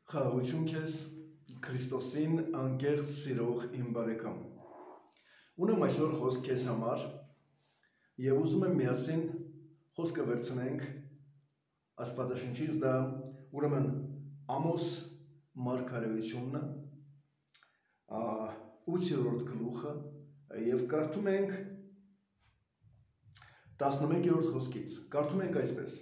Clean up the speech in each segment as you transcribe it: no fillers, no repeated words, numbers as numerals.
Խաղաղություն քեզ Քրիստոսին անկեղծ սիրող իմ բարեկամ։ Ունեմ այսօր խոսք քեզ համար եւ ուզում եմ միասին խոսքը վերցնենք Աստվածաշնչից, դա ուրեմն Ամոս մարգարեությունն է, 8-րդ гլուխը եւ կարդում ենք 11-րդ խոսքից։ Կարդում ենք այսպես.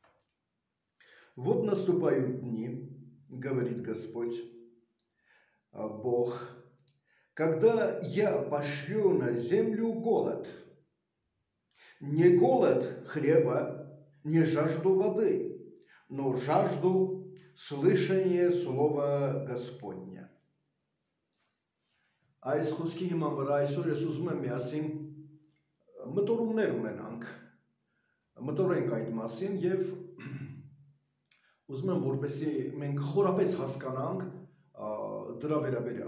Вот наступают дни, говорит Господь, Бог, когда я пошлю на землю голод. Не голод хлеба, не жажду воды, но жажду слышания слова Господня. Այս խոսքի հիման վրա այսօր ես ուզում եմ միասին մտորումներ ունենանք, մտորենք այդ մասին եւ ուզում եմ որպեսզի մենք խորապես հասկանանք դրա վերաբերյալ։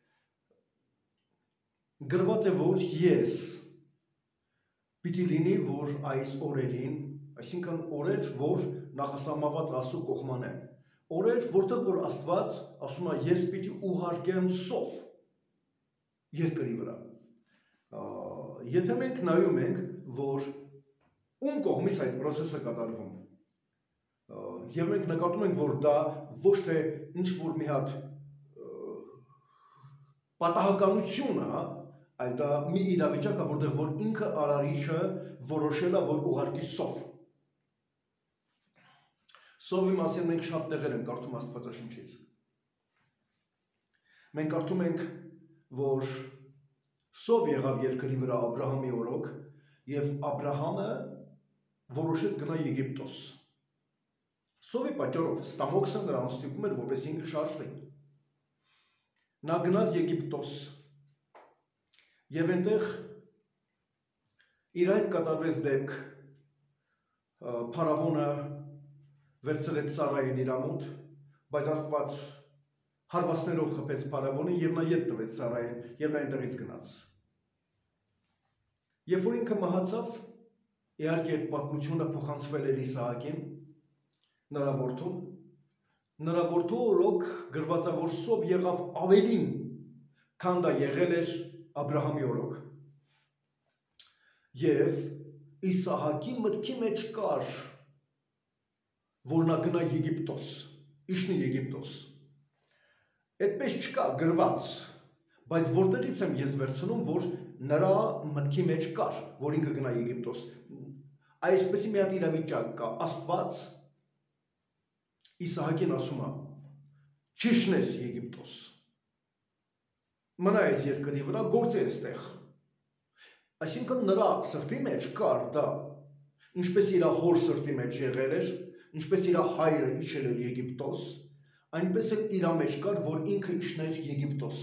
Գրված է, որ ես պիտի լինի, որ այս օրերին, այսինքն օրեր, որ նախասահմանված Աստծո կողման են, օրեր, որտեղ որ Աստված ասում է, ես պիտի ուղարկեմ սով երկրի վրա։ Եթե մենք նայում ենք, որ ում կողմից այդ process-ը կատարվում, եւ մենք նկատում ենք, որ դա ոչ թե ինչ որ մի հատ պատահականություն է, այլ դա մի իրավիճակ է, որտեղ որ ինքը արարիչը որոշել է, որ ուղարկի սով։ Սովի մասին մենք շատ տեղեր ենք կարդում Աստվածաշնչից։ Մենք կարդում ենք, որ սով եղավ երկրի վրա Աբրահամի օրոք, եւ Աբրահամը որոշեց գնա Եգիպտոս։ Սովի պատճառով Ստամոքսը նրան ստիպում էր, որպես ինքը շարժվի։ Նա գնաց Եգիպտոս եւ այնտեղ իր հետ կատարվեց դեպք, փարավոնը վերցրեց Սարային իր մոտ, բայց Աստված հարվածներով խփեց փարավոնին եւ նա ետ տվեց Սարային եւ նա այնտեղից գնաց։ Երբ որ ինքը մահացավ, իհարկե այդ պատմությունը փոխանցվել էր Իսահակին, նրա որդու օրոք գրված է, որ սով եղավ ավելին, քան դա եղել էր Աբրահամի օրոք։ Եվ Իսահակի մտքի մեջ կար, որ նա գնա Եգիպտոս, իջնի Եգիպտոս։ Այդպես չկա գրված, բայց որտեղից եմ ես վերցնում, որ նրա մտքի մեջ կար, որ ինքը գնա Եգիպտոս։ Այսպեսի մի հատ իրավիճակ կա, Աստված Իսահակին ասում է, չիշնես Եգիպտոս, մնա այս երկրի վրա, գործ է այստեղ։ Այսինքն նրա սրտի մեջ կար դա, ինչպես իր հոր սրտի մեջ եղել էր, ինչպես իր հայրը իջել էր Եգիպտոս, այնպես էլ իր մեջ կար, որ ինքը իջներ Եգիպտոս։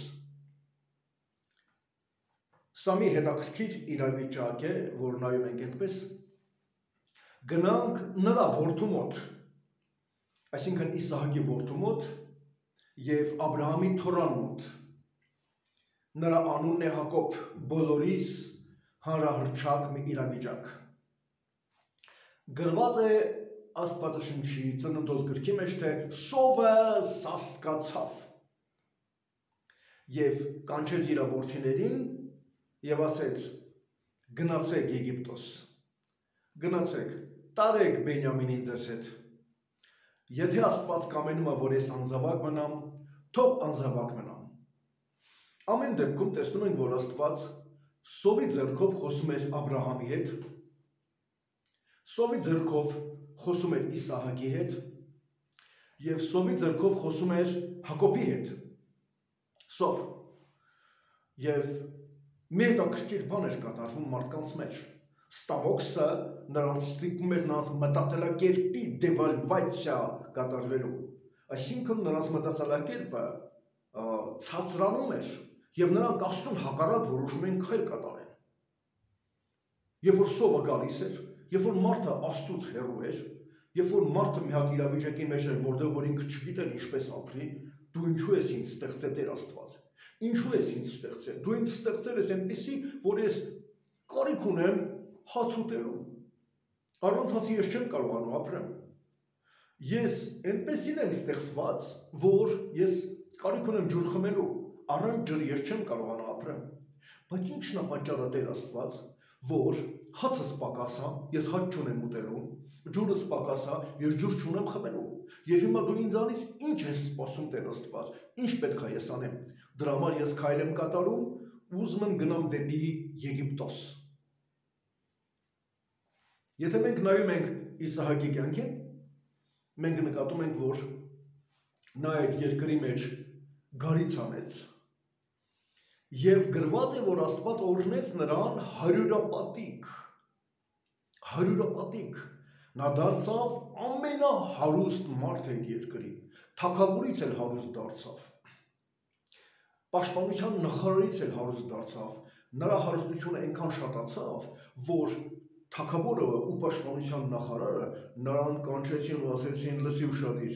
Սա մի հետաքրքիր իրավիճակ է, որ նայում ենք այդպես, գնանք նրա որդու մոտ, այսինքն Իսահակի որդու մոտ եւ Աբրահամի թորան մոտ։ Նրա անունն է Հակոբ, բոլորիս հանրահրճակ մի իրավիճակ։ Գրված է Աստվածաշնչի Ծննդոց գրքի մեջ, թե սովը սաստկացավ եւ կանչեց իր որդիներին եւ ասեց. գնացեք Եգիպտոս, գնացեք, տարեք Բենյամինին ձեզ հետ։ Եթե Աստված կամենում է, որ ես անզավակ մնամ, թող անզավակ մնամ։ Ամեն դեպքում տեսնում ենք, որ Աստված սովի ձեռքով խոսում էր Աբրահամի հետ, սովի ձեռքով խոսում էր Իսահակի հետ եւ սովի ձեռքով խոսում էր Հակոբի հետ։ Սով։ Եվ մի հետաքրքիր բան էր կատարվում մարդկանց մեջ։ Ստամոքսը նրանց ստիպում էր նրանց մտածելակերպի դեվալվացիա կատարվելու։ Այսինքն նրանց մտածելակերպը ցածրանում էր եւ նրանք Աստծուն հակառակ որոշում են քայլ կատարել։ Երբ որ սովը գալիս էր, երբ որ մարդը Աստծուց հեռու էր, երբ որ մարդը մի հատ իրավիճակի մեջ էր, որտեղ որ ինքը չգիտեր ինչպես ապրի, դու ինչու ես ինձ ստեղծել Տեր Աստված։ Ինչու ես ինձ ստեղծել։ Դու ինձ ստեղծել ես այնպեսի, որ ես կարիք ունեմ հաց ուտելու։ Առանց հացի ես չեմ կարողանում ապրեմ։ Ես այնպես եմ ստեղծված, որ ես կարիք ունեմ ջուր խմելու, առանց ջրի ես չեմ կարողանա ապրեմ։ Բայց ի՞նչն է պատճառը Տեր Աստված, որ հացս պակասա, ես հաց չունեմ ուտելու, ջուրս պակասա, ես ջուր չունեմ խմելու։ Եվ հիմա դու ինձանից ինչ ես սպասում Տեր Աստված, ինչ պետք է ես անեմ։ Դրա համար ես քայլ եմ կատարում, ուզում եմ գնամ դեպի Եգիպտոս։ Եթե մենք նայում ենք Իսահակի կյանքին, մենք նկատում ենք, որ նա այդ երկրի մեջ գարից անեց եւ գրված է, որ Աստված օրհնեց նրան հարյուրապատիկ, նա դարձավ ամենահարուստ մարդ այդ երկրի, թագավորից էլ հարուստ դարձավ, պաշտպանության նախարարից էլ հարուստ դարձավ, նրա հարստությունը այնքան շատացավ, որ թագավորը ու պաշտպանության նախարարը նրան կանչեցին ու ասեցին լսի ուշադիր,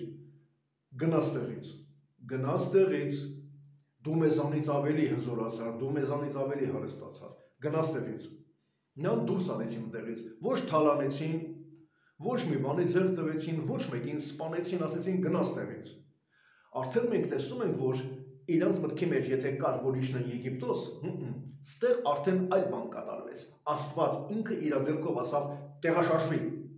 գնաս տեղից, դու մեզանից ավելի հզորացար, դու մեզանից ավելի հարստացար, գնաս տեղից, նրան դուրս արեցին տեղից, ոչ թալանեցին, ոչ մի բանի ձեռք տվեցին, ոչ մեկին սպանեցին, ասեցին գնաս տեղից, արդեն մենք տեսնում ենք, որ իրանց մտքի մեջ եթե կար, որ իջնեն Եգիպտոս, ստեղ արդեն այլ բան կատարվեց, Աստված ինքը իր ձեռքով ասավ տեղաշարժվի,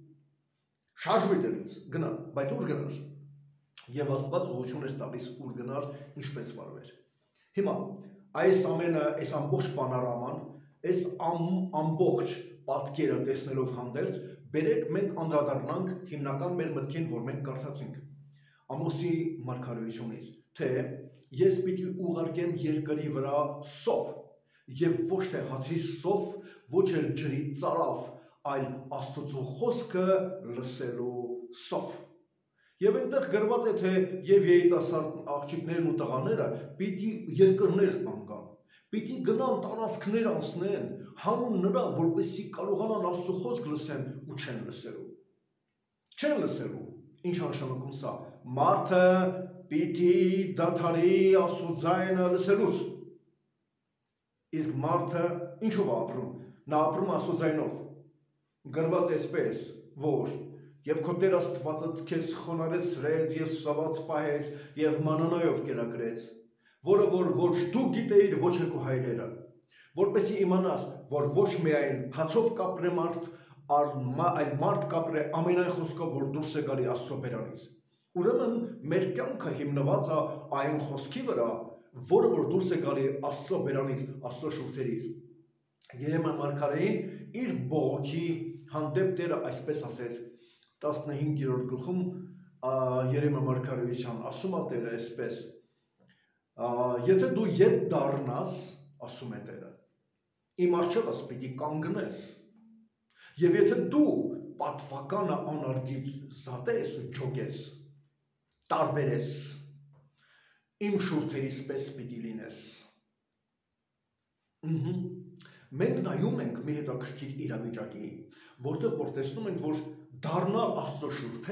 շարժվի տեղից, գնա, բայց ուր գնար, եւ Աստված ուղղություն էր տալիս ուր գնար, ինչպես վարվեր։ Հիմա այս ամենը, այս ամբողջ պանորաման, այս ամբողջ պատկերը տեսնելով հանդերձ, բերեք մենք անդրադառնանք հիմնական մեր մտքին, որ մենք կարդացինք Ամոսի մարգարեությունից, թե ես պիտի ուղարկեմ երկրի վրա սով, եւ ոչ թե հացի սով, ոչ էլ ջրի ծարավ, այլ Աստծո խոսքը լսելու սով։ Եվ այնտեղ գրված է, թե եւ երիտասարդ աղջիկներն ու տղաները պիտի երկրներ անկան, պիտի գնան տարածքներ անցնեն, հանուն նրա, որպեսզի կարողանան Աստծո խոսք լսեն ու չեն լսելու։ Չեն լսելու։ Ինչ նշանակում սա։ Մարդը պիտի դադարի Աստծո ձայնը լսելուց։ Իսկ մարդը ինչով է ապրում։ Նա ապրում է Աստծո ձայնով։ Գրված է այսպես, որ եւ քո Տեր Աստվածդ քեզ խոնարհեցրեց եւ սոված պահեց եւ մանանայով կերակրեց, որը որ ոչ դու գիտեիր, ոչ էլ քո հայրերը, որպեսզի իմանաս, որ ոչ միայն հացով կապրե մարդ, այլ մարդ կապրե ամենայն խոսքով, որ դուրս է գալի Աստծո բերանից։ Ուրեմն մեր կյանքը հիմնված է այն խոսքի վրա, որը որ դուրս է գալի Աստծո բերանից, Աստծո շուրթերից։ Երեմիա մարգարեին իր բողոքի հանդեպ Տերը այսպես ասեց 15-րդ գլխում Երեմիա մարգարեության ասում է Տերը այսպես. Եթե դու ետ դառնաս, ասում է Տերը, իմ առջևս պիտի կանգնես, եւ եթե դու պատվականը անարգից զատես ու ջոգես, տարբերես, իմ շուրթերիս պես պիտի լինես։ Մենք նայում ենք մի հետաքրքիր իրավիճակի, որտեղ որ տեսնում ենք, որ դառնալ Աստծո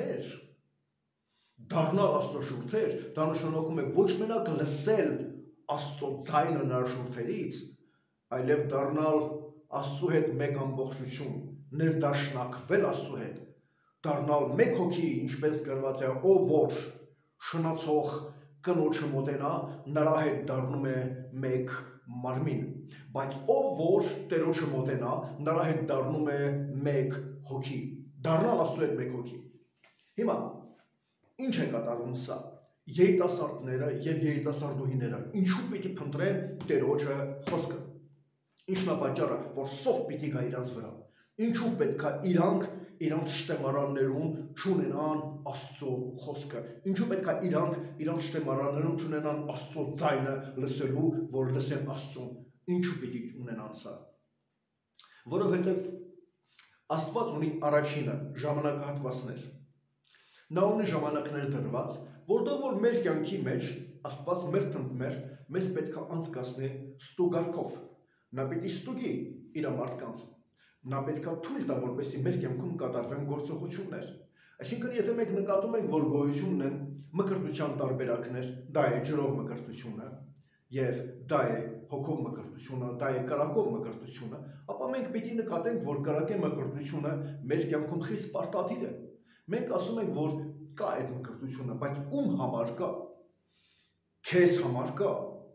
շուրթեր, դա նշանակում է ոչ մենակ լսել Աստծո ձայնը նրա շուրթերից, այլև դառնալ Աստծո հետ մեկ ամբողջություն, ներդաշնակվել Աստծո հետ, դառնալ մեկ հոգի, ինչպես գրված է, ով որ շնացող կնոջը մոտենա, նրա հետ դառնում է մեկ մարմին, բայց ով որ Տերոջը մոտենա, նրա հետ դառնում է մեկ հոգի, դառնալ Աստծո հետ մեկ հոգի։ Հիմա ինչ է կատարվում սա։ Երիտասարդները եւ երիտասարդուհիները ինչու պիտի փնտրեն Տերոջը խոսքը։ Ինչն է պատճառը, որ սով պիտի գա իրանց վրա։ Ինչու պետք է իրանք շտեմարաններում չունենան Աստծո խոսքը։ Ինչու պետք է իրանք շտեմարաններում չունենան Աստծո ձայնը լսելու, որ լսեն Աստծուն։ Ինչու պիտի ունենան սա։ Որովհետև Աստված ունի առաջինը ժամանակահատվածներ։ Նա ունի ժամանակներ դրված, որտեղ որ մեր կյանքի մեջ Աստված մեզ պետք է անցկացնի ստուգարքով։ Նա պիտի ստուգի իր մարդկանց։ Նա պետք է թույլ տա, որպեսզի մեր կյանքում կատարվեն գործողություններ։ Այսինքն, եթե մենք նկատում ենք, որ գոյություն ունեն մկրտության տարբերակներ, դա է ջրով մկրտությունը, եւ դա է հոգով մկրտությունը, դա է կրակով մկրտությունը, ապա մենք պիտի նկատենք, որ կրակե մկրտությունը մեր կյանքում խիստ պարտադիր է։ Մենք ասում ենք, որ կա այդ մկրտությունը, բայց ում համար կա, քեզ համար կա,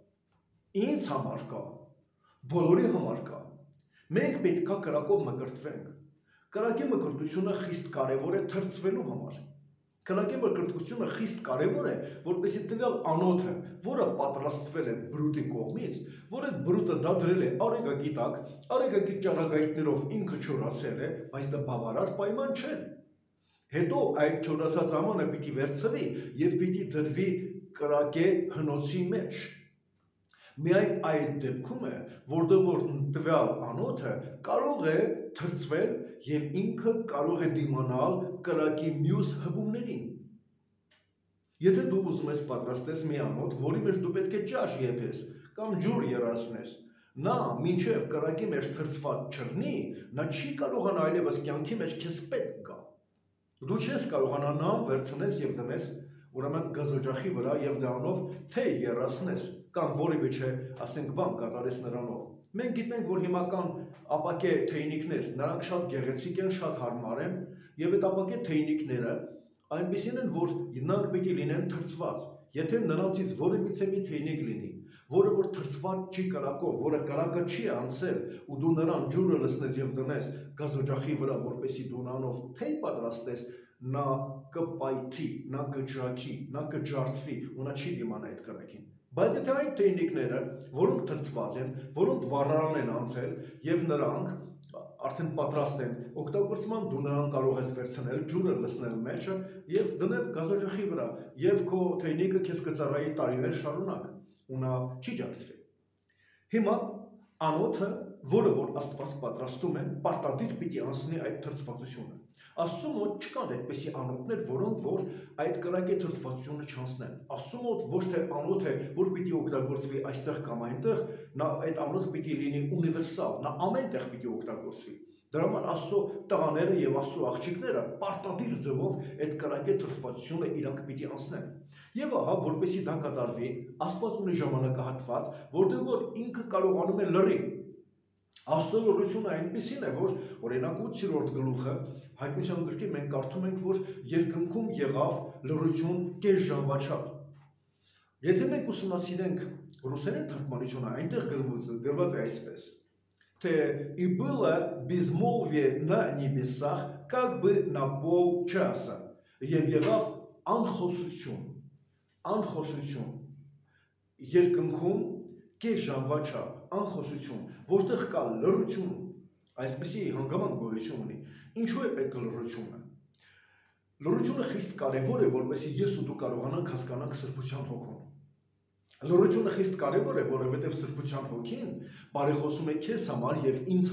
ինձ համար կա, բոլորի համար կա։ Մենք պետք է կրակով մկրտվենք։ Կրակի մկրտությունը խիստ կարևոր է թրծվելու համար։ Կրակի մկրտությունը խիստ կարևոր է, որպեսզի տվյալ անոթը, որը պատրաստվել է բրուտի կողմից, որ այդ բրուտը դա դրել է արեգակի տակ, արեգակի ճառագայթներով ինքը չորացել է, բայց դա բավարար պայման չէ։ Հետո այդ չորացած ամանը պիտի վերցվի եւ պիտի դրվի կրակե հնոցի մեջ։ Միայն այդ դեպքում է, որտեղ որ տվյալ անոթը կարող է թրծվել եւ ինքը կարող է դիմանալ կրակի մյուս հպումներին։ Եթե դու ուզում ես պատրաստես մի անոթ, որի մեջ դու պետք է ճաշ եփես կամ ջուր երացնես, նա մինչև կրակի մեջ թրծված չռնի, նա չի կարողանա այլևս կյանքի մեջ քեզ պետք գա։ Դու չես կարողանա նա վերցնես եւ դնես ուրեմն գազօջախի վրա եւ դրանով թե երացնես կամ որևէ չէ, ասենք բան կատարես նրանով։ Մենք գիտենք, որ հիմական ապակե թեյնիկներ, նրանք շատ գեղեցիկ են, շատ հարմար են, եւ այդ ապակե թեյնիկները այնպեսին են, որ նրանք պետք է լինեն թրծված։ Եթե նրանցից որևիցե մի թեյնիկ լինի, որը որ թրծված չի կրակով, որը կրակը չի անցել, ու դու նրան ջուրը լցնես եւ դնես գազօջախի վրա, որպեսզի դու նրանով թեյ պատրաստես, նա կպայթի, նա կջրակի, նա կջարդվի, ու նա չի դիմանա այդ կրակին։ Բայց եթե այն թեյնիկները, որոնք թրծված են, որոնք վառարան են անցել եւ նրանք արդեն պատրաստ են օգտագործման, դու նրան կարող ես վերցնել, ջուրը լցնել մեջը եւ դնել գազօջախի վրա, եւ քո թեյնիկը քեզ կծառայի տարիներ շարունակ, ու նա չի ջարդվի։ Հիմա անոթը, որը որ Աստված պատրաստում է, պարտադիր պիտի անցնի այդ թրծվածությունը։ Աստծո մոտ չկան այդպիսի անոթներ, որոնք որ այդ կրակի թրծվածությունը չանցնեն։ Աստծո մոտ ոչ թե անոթ է, որ պիտի օգտագործվի այստեղ կամ այնտեղ, նա այդ անոթը պիտի լինի ունիվերսալ, նա ամենտեղ պիտի օգտագործվի։ Դրա համար Աստծո տղաները եւ Աստծո աղջիկները պարտադիր ձևով այդ կրակի թրծվածությունը իրանք պիտի անցնեն։ Եվ ահա, որպեսզի դա կատարվի, Աստված ունի ժամանակահատված, որտեղ որ ինքը կարողանում է լռի։ Աստծո լռությունը այնպեսին է, որ օրինակ 8-րդ գլուխը Հայտնության գրքի մենք կարդում ենք, որ երկնքում եղավ լռություն կես ժամվա չափ։ Եթե մենք ուսումնասիրենք ռուսերեն թարգմանությունը, այնտեղ գրված է այսպես, թե «И было безмолвие на небесах, как бы на полчаса, եւ եղավ անխոսություն, անխոսություն, երկնքում կես ժամվա չափ, անխոսություն, որտեղ կա լռություն, այսպեսի հանգամանք գոյություն ունի, ինչու է պետք լռությունը։ Լռությունը խիստ կարևոր է, որպեսզի ես ու դու կարողանանք հասկանանք սրբության հոգուն։ Լռությունը խիստ կարևոր է, որովհետև սրբության հոգին բարեխոսում է քեզ համար եւ ինձ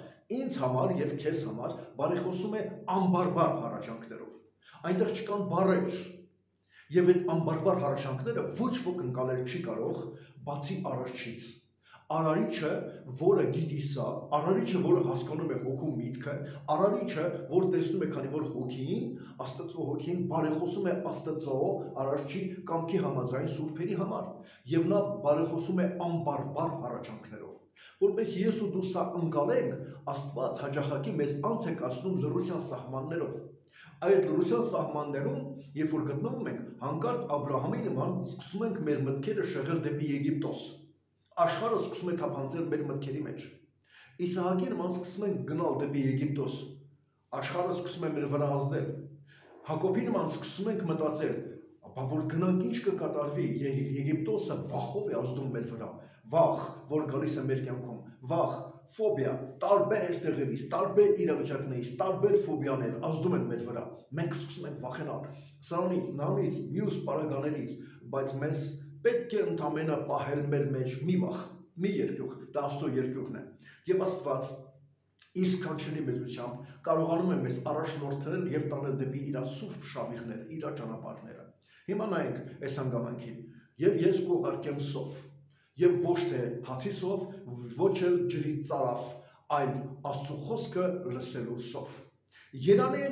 համար եւ քեզ համար բարեխոսում է անբարբար հառաչանքներով։ Այնտեղ չկան բառեր, եւ այդ անբարբար հառաչանքները ոչ ոք ընկալել չի կարող, բացի Արարչից։ Արարիչը, որը գիտի սա, Արարիչը, որը հասկանում է հոգու միտքը, Արարիչը, որ տեսնում է, քանի որ հոգին, Աստծո հոգին բարեխոսում է Աստծո Արարչի կամքի համաձայն սուրբերի համար, եւ նա բարեխոսում է անբարբար հառաչանքներով։ Որպես ես ու դու սա ընկալենք, Աստված հաճախակի մեզ անց է կացնում լռության սահմաններով։ Այդ լռության սահմաններում, երբ որ գտնվում ենք, հանկարծ Աբրահամի նման սկսում ենք մեր մտքերը շեղել դեպի Եգիպտոս։ Աշխարհը սկսում է թափանցել մեր մտքերի մեջ։ Իսահակի նման սկսում ենք գնալ դեպի Եգիպտոս։ Աշխարհը սկսում է մեր վրա ազդել։ Հակոբի նման սկսում ենք մտածել, ապա որ գնանք ինչ կկատարվի, Եգիպտոսը վախով է ազդում մեր վրա, վախ, որ գալիս է մեր կյանքում, վախ, ֆոբիա, տարբեր տեղերից, տարբեր իրավիճակներից, տարբեր ֆոբիաներ ազդում են մեր վրա։ Մենք սկսում ենք վախենալ սրանից, նրանից, մյուս պարագաներից, բայց մեզ պետք է ընդամենը պահել մեր մեջ մի վախ, մի երկյուղ, դա Աստծո երկյուղն է։ Եվ Աստված իր սքանչելի մեծությամբ կարողանում է մեզ առաջնորդել եւ տանել դեպի իր սուրբ շավիղները, իր ճանապարհները։ Հիմա նայենք այս հանգամանքին։ Եվ ես կուղարկեմ սով, եւ ոչ թե հացի սով, ոչ էլ ջրի ծարավ, այլ Աստծո խոսքը լսելու սով։ Երանի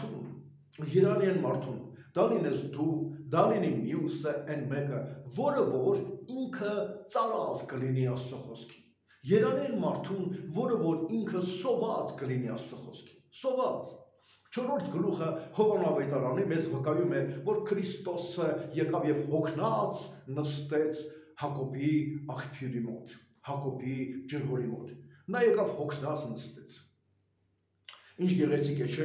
են մարդուն, դա լինես դու, դա լինի մյուսը այն մեկը, որը որ ինքը ծարավ կլինի Աստծո խոսքին։ Երանի են մարդուն, որը որ ինքը սոված կլինի Աստծո խոսքին։ Սոված։ Չորրորդ գլուխը Հովան ավետարանի մեզ վկայում է, որ Քրիստոսը եկավ եւ հոգնած նստեց Հակոբի աղբյուրի մոտ, Հակոբի ջրհորի մոտ։ Նա եկավ հոգնած նստեց։ Ինչ գեղեցիկ է, չէ՞։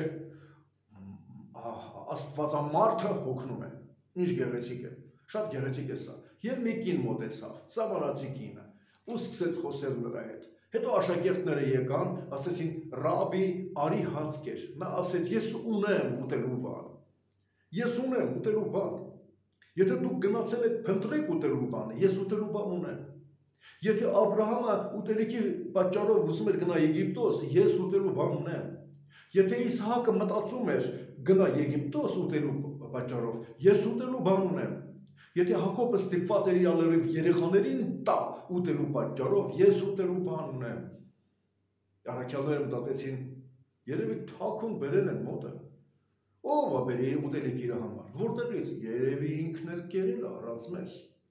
Աստվածամարդը հոգնում է։ Ինչ գեղեցիկ է։ Շատ գեղեցիկ է սա։ Եվ մի կին մոտեցավ, Սամարացի կինը, ու սկսեց խոսել նրա հետ։ Հետո աշակերտները եկան, ասեցին ռաբի, արի հաց կեր։ Նա ասեց ես ունեմ ուտելու բան։ Ես ունեմ ուտելու բան։ Եթե դուք գնացել եք փնտրեք ուտելու բանը, ես ուտելու բան ունեմ։ Եթե Աբրահամը ուտելիքի պատճառով ուզում էր գնա Եգիպտոս, ես ուտելու բան ունեմ։ Եթե Իսահակը մտածում էր գնա Եգիպտոս ուտելու պատճառով, ես ուտելու բան ունեմ։ Եթե Հակոբը ստիպված էր իր լրիվ երեխաներին տա ուտելու պատճառով, ես ուտելու բան ունեմ։ Առաքյալները մտածեցին, երևի թաքուն բերել են մոտը։ Ո՞վ է բերել ուտելիք իր համար։ Որտեղից։ Երևի ինքն էլ կերել առանց մեզ։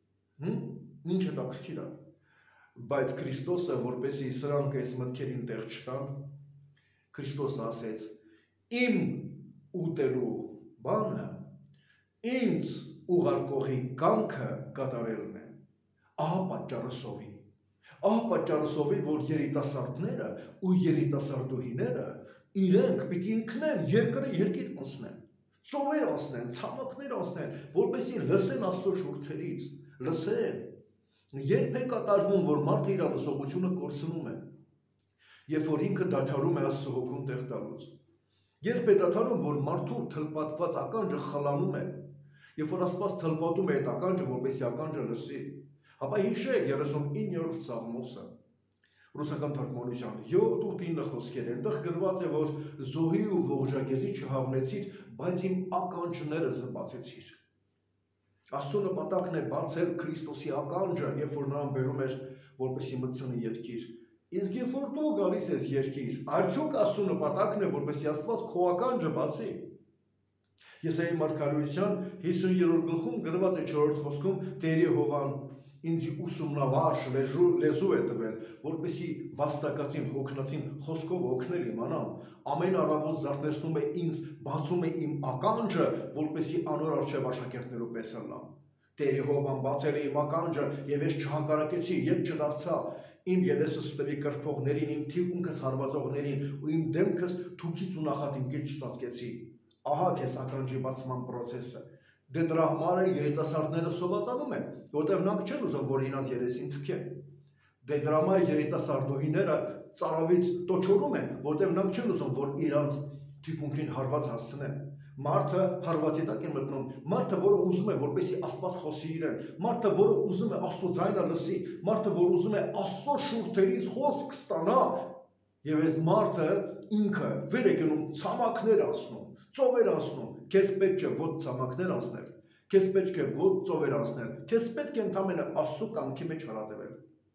Ինչ հետաքրքիր է։ Բայց Քրիստոսը, որպեսզի սրանք այս մտքերին տեղ չտան, Քրիստոսը ասեց. իմ ուտելու բանը ինձ ուղարկողի կամքը կատարելն է։ Ահա պատճառը սովի։ Ահա պատճառը սովի, որ երիտասարդները ու երիտասարդուհիները իրենք պիտի ինքնեն երկիր անցնեն, ծովեր անցնեն, ցամաքներ անցնեն, որպեսզի լսեն Աստծո շուրթերից, լսեն։ Երբ է կատարվում, որ մարդը իր լսողությունը կորցնում է, երբ որ ինքը դադարում է Աստծո հոգուն տեղ տալուց, երբ է դադարում, որ մարդու թլպատված ականջը խլանում է, երբ որ Աստված թլպատում է այդ ականջը, որպեսզի ականջը լսի, ապա հիշեք 39-րդ Սաղմոսը, ռուսական թարգմանության 7-8-9 խոսքեր, այնտեղ գրված է, որ զոհի ու ողջագեզի չհավնեցիր, բայց իմ ականջները զբացեցիր։ Աստծո նպատակն է բացել Քրիստոսի ականջը, երբ որ նրան բերում էր, որպեսզի մտցնի երկիր։ Իսկ երբ որ դու գալիս ես երկիր, արդյոք Աստծո նպատակն է, որպեսզի Աստված քո ականջը բացի։ Եսայի մարգարեության 50-րդ գլխում գրված է 4-րդ խոսքում Տեր Եհովան ինձ ուսումնավարժ լեզու է տվել, որպեսզի վաստակածին, հոգնածին խոսքով օգնել իմանամ։ Ամեն առավոտ զարթեցնում է ինձ, բացում է իմ ականջը, որպեսզի անոր առջև աշակերտներու պես ըլլամ։ Տեր Եհովան բացել է իմ ականջը, եւ ես չհակարակեցի, ետ չդարձա։ Իմ ելեսը ստվի կրփողներին, իմ թիկունքս հարվածողներին ու իմ դեմքս թուքից ու նախատինքից չծածկեցի։ Ահա քեզ ականջի բացման process-ը։ Դե դրա համար էլ երիտասարդները սովածանում են, որտեղ նրանք չեն ուզում, որ իրենց երեսին թքեն։ Դե դրա համար երիտասարդուհիները ծարավից տոչորում են, որտեղ նրանք չեն ուզում, որ իրենց թիկունքին հարված հասցնեն։ Մարդը հարվածի տակ է մտնում, մարդը, որը ուզում է, որպեսզի Աստված խոսի իրեն, մարդը, որը ուզում է Աստծո ձայնը լսի, մարդը, որ ուզում է Աստծո շուրթերից խոսք ստանա, եւ այս մարդը ինքը վեր է գնում ցամաքներ անցնում, ծովեր անցնում, քեզ պետք է ոչ ցամաքներ անցնել, քեզ պետք է ոչ ծովեր անցնել, քեզ պետք է ընդամենը Աստծո կամքի մեջ հարատևել։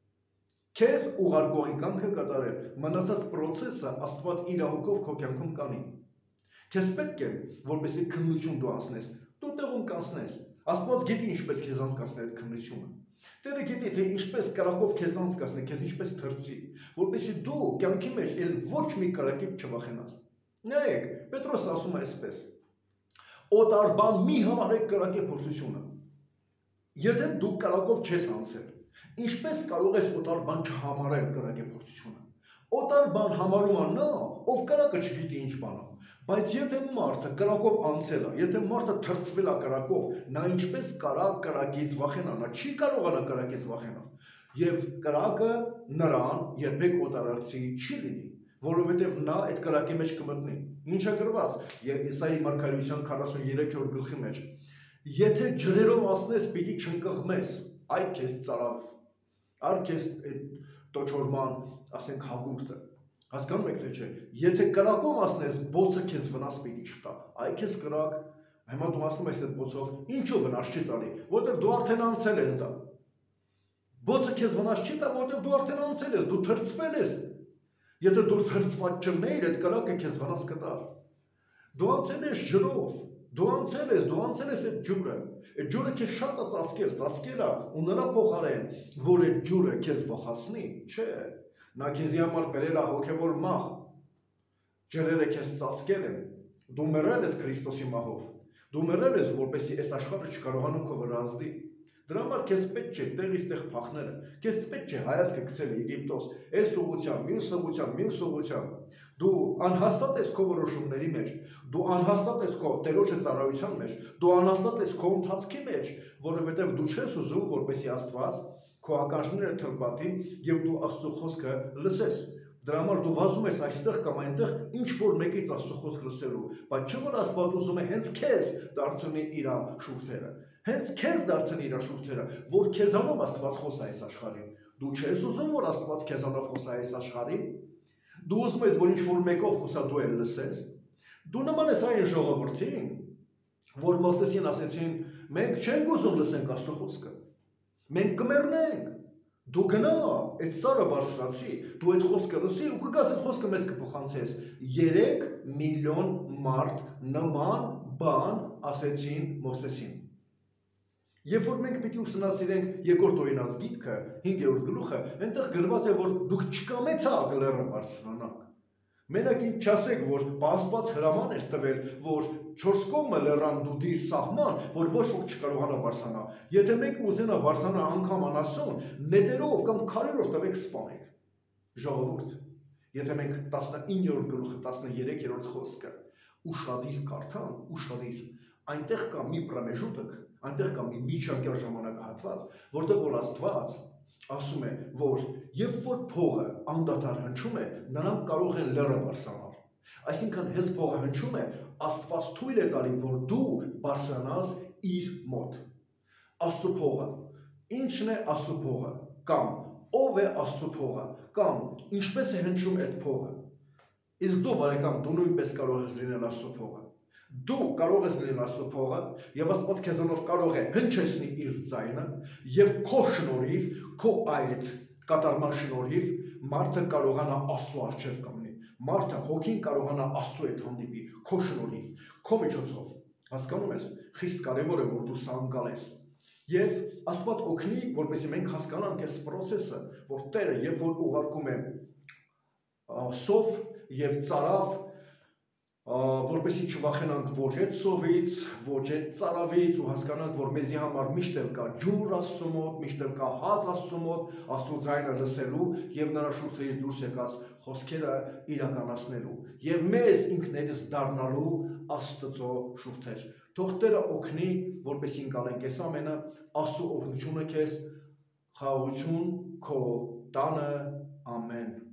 Քեզ ուղարկողի կամքը կատարել, մնացած process-ը Աստված իր հոգով քո կյանքում կանի։ Քեզ պետք է, որպեսզի քննություն դու անցնես, դու տեղում կանցնես։ Աստված գիտի ինչպես քեզ անցկացնել այդ քննությունը։ Տերը գիտի, թե ինչպես կրակով քեզ անցկացնել, քեզ ինչպես թռցի, որպեսզի դու կյանքի մեջ էլ ոչ մի կրակից չվախենաս։ Նայեք, Պետրոսը ասում է այսպես. օտարբան մի համարեք կրակի փորձությունը։ Եթե դու կրակով չես անցել, ինչպես կարող ես օտարբան չհամարել կրակի փորձությունը։ Օտարբան համարում է նա, ով կրակը չգիտի ինչ բան է։ Բայց եթե մարդը կրակով անցել է, եթե մարդը թրծվել է կրակով, նա ինչպես կարա կրակից վախենա, նա չի կարողանա կրակից վախենալ։ Եվ կրակը նրան երբեք օտարակցի չի լինի, որովհետև նա այդ կրակի մեջ կմտնի։ Ինչ է գրված Եսայի մարգարեության 43-րդ գլխի մեջ. Եթե ջրերով անցնես, պիտի չընկղմես, այ քեզ ծարավ, այ քեզ տոչորման, ասենք հագուրտը։ Հասկանում եք թե չէ, եթե կրակով անցնես, բոցը քեզ վնաս պիտի չտա, այ քեզ կրակ, հիմա դու անցնում ես այդ բոցով, ինչու վնաս չի տալի, որտեղ դու արդեն անցել ես դա։ Բոցը քեզ վնաս չի տա, որտեղ դու արդեն անցել ես, դու թրծվել ես։ Եթե դու թրծված չլինեիր, այդ կրակը քեզ վնաս կտար։ Դու անցել ես ջրով, դու անցել ես այդ ջուրը։ Այդ ջուրը քեզ շատ է ծածկել է, ու նրա փոխարեն, որ այդ ջուրը քեզ վախացնի, չէ։ Նա քեզի համար բերել է հոգևոր մահ, ջրերը քեզ ծածկել են, Դու մեռել ես Քրիստոսի մահով։ Դու մեռել ես, որպեսզի այս աշխարհը չկարողանա քո վրա ազդի։ Դրա համար քեզ պետք չէ տեղից տեղ փախնելը։ Քեզ պետք չէ հայացքը գցել Եգիպտոս, այս ուղղությամբ, մյուս ուղղությամբ։ Դու անհաստատ ես քո որոշումների մեջ, դու անհաստատ ես քո Տերոջը ծառայության մեջ, դու անհաստատ ես քո ընթացքի մեջ, որովհետև դու չես ուզում, որպեսզի Աստված քո ականջները թրպատի եւ դու Աստծո խոսքը լսես։ Դրա համար դու վազում ես այստեղ կամ այնտեղ ինչ որ մեկից Աստծո խոսք լսելու, բայց չէ որ Աստված ուզում է հենց քեզ դարձնի իր շուրթերը, հենց քեզ դարձնի իր շուրթերը, որ քեզանով Աստված խոսա այս աշխարհին։ Դու չես ուզում, որ Աստված քեզանով խոսա այս աշխարհին։ Դու ուզում ես, որ ինչ որ մեկով խոսա դու էլ լսես։ Դու նման ես այն ժողովրդին, որ Մովսեսին ասեցին, մենք չենք ուզում լսենք Աստծո խոսքը։ Մենք կմեռնենք։ Դու գնա, այդ սարը բարձրացի, դու այդ խոսքը լսի ու կգաս այդ խոսքը մեզ կփոխանցես։ 3 միլիոն մարդ նման բան ասեցին Մովսեսին։ Երբ որ մենք պիտի ուսումնասիրենք երկրորդ օրինաց գիրքը, 5-րդ գլուխը, այնտեղ գրված է, որ դուք չկամեցաք լեռը բարձրանաք։ Մենակ ինչ չասեք, որ Աստված հրաման էր տվել, որ 4 կողմը լեռան դու դիր սահման, որ ոչ ոք չկարողանա բարձրանա։ Եթե մեկը ուզենա բարձրանա անգամ անասուն, նետերով կամ քարերով տվեք սպանեք։ Ժողովուրդ, եթե մենք 19-րդ գլուխը 13-րդ խոսքը ուշադիր կարդանք, ուշադիր, այնտեղ կա մի պրոմեժուտք, այնտեղ կա մի միջանկյալ ժամանակահատված, որտեղ որ Աստված ասում է, որ երբ որ փողը անդադար հնչում է, նրանք կարող են լեռը բարձրանալ։ Այսինքն հենց փողը հնչում է, Աստված թույլ է տալի, որ դու բարձրանաս իր մոտ։ Աստծո փողը, ի՞նչն է Աստծո փողը, կամ ով է Աստծո փողը, կամ ինչպես է հնչում այդ փողը։ Իսկ դու բարեկամ, դու նույնպես կարող ես լինել Աստծո փողը։ Դու կարող ես լինել Աստծո փողը, եւ Աստված քեզանով կարող է հնչեցնի իր ձայնը, եւ քո շնորհիվ, քո այդ կատարման շնորհիվ մարդը կարողանա Աստծո առջև կանգնի։ Մարդը հոգին կարողանա Աստծո հետ հանդիպի, քո շնորհիվ, քո միջոցով։ Հասկանում ես, խիստ կարևոր է, որ դու սա անցալես։ Եվ Աստված օգնի, որպեսզի մենք հասկանանք այս process-ը, որ Տերը երբ որ ուղարկում է սով եւ ծարավ, որպեսզի չվախենանք ոչ այդ սովից, ոչ այդ ծարավից ու հասկանանք, որ մեզի համար միշտ էլ կա ջուր Աստծո մոտ, միշտ էլ կա հաց Աստծո մոտ, Աստծո ձայնը լսելու եւ նրա շուրթերից դուրս եկած խոսքերը իրականացնելու եւ մեզ ինքներս դառնալու Աստծո շուրթեր։ Թող Տերը օգնի, որպեսզի ընկալենք այս ամենը, Աստծո օգնությունը քեզ, խաղաղություն քո տանը, ամեն։